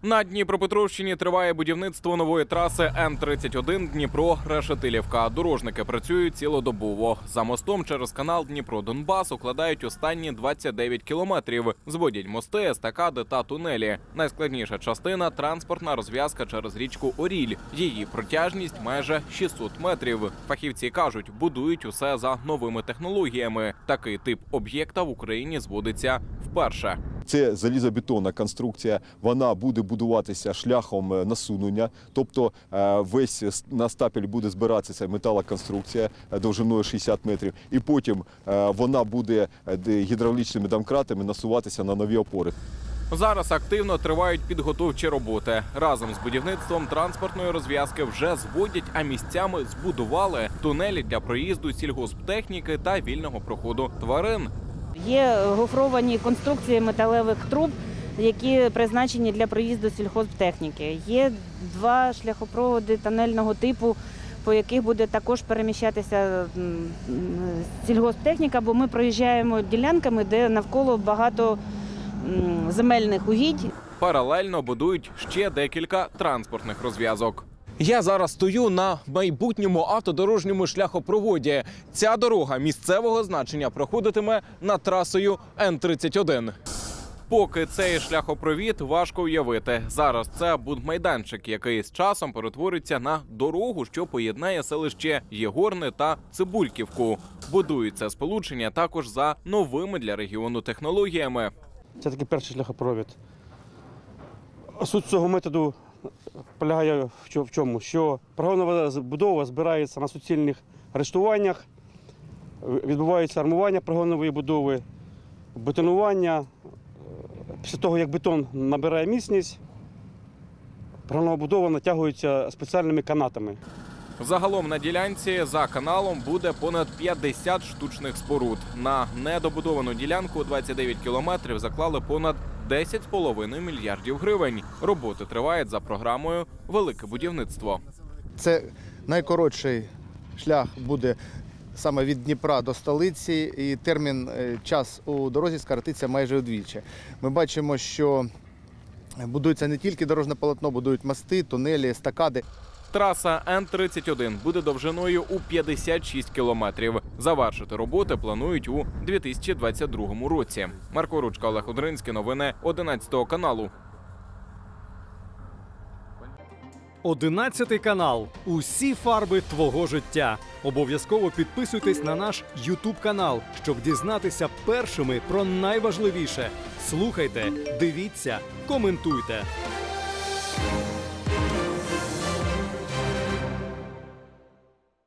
На Дніпропетровщині триває будівництво нової траси Н-31 Дніпро-Решетилівка. Дорожники працюють цілодобово. За мостом через канал Дніпро-Донбас укладають останні 29 кілометрів. Зводять мости, естакади та тунелі. Найскладніша частина – транспортна розв'язка через річку Оріль. Її протяжність майже 600 метрів. Фахівці кажуть, будують усе за новими технологіями. Такий тип об'єкта в Україні зводиться вперше. Це залізобетонна конструкція, вона буде будуватися шляхом насунення, тобто весь на стапель буде збиратися металоконструкція довжиною 60 метрів, і потім вона буде гідравлічними домкратами насуватися на нові опори. Зараз активно тривають підготовчі роботи. Разом з будівництвом транспортної розв'язки вже зводять, а місцями збудували тунелі для проїзду сільгосптехніки та вільного проходу тварин. Є гофровані конструкції металевих труб, які призначені для проїзду сільгосптехніки. Є два шляхопроводи тунельного типу, по яких буде також переміщатися сільгосптехніка, бо ми проїжджаємо ділянками, де навколо багато земельних угідь. Паралельно будують ще декілька транспортних розв'язок. Я зараз стою на майбутньому автодорожньому шляхопроводі. Ця дорога місцевого значення проходитиме над трасою Н-31. Поки цей шляхопровід важко уявити. Зараз це будмайданчик, який з часом перетвориться на дорогу, що поєднає селище Єгорне та Цибульківку. Будується сполучення також за новими для регіону технологіями. Це такий перший шляхопровід. Суть цього методу полягає в чому? Що прогонова будова збирається на суцільних арештуваннях, відбувається армування прогонової будови, бетонування. Після того, як бетон набирає міцність, прогонова будова натягується спеціальними канатами. Загалом на ділянці за каналом буде понад 50 штучних споруд. На недобудовану ділянку 29 кілометрів заклали понад 10,5 мільярдів гривень. Роботи тривають за програмою «Велике будівництво». Це найкоротший шлях буде саме від Дніпра до столиці, і час у дорозі скоротиться майже вдвічі. Ми бачимо, що будується не тільки дорожне полотно, будують мости, тунелі, естакади. Траса Н-31 буде довжиною у 56 кілометрів. Завершити роботи планують у 2022 році. Марко Ручка, Олег Одринський. Новини 11 каналу. 11 канал. Усі фарби твого життя. Обов'язково підписуйтесь на наш YouTube канал, щоб дізнатися першими про найважливіше. Слухайте, дивіться, коментуйте.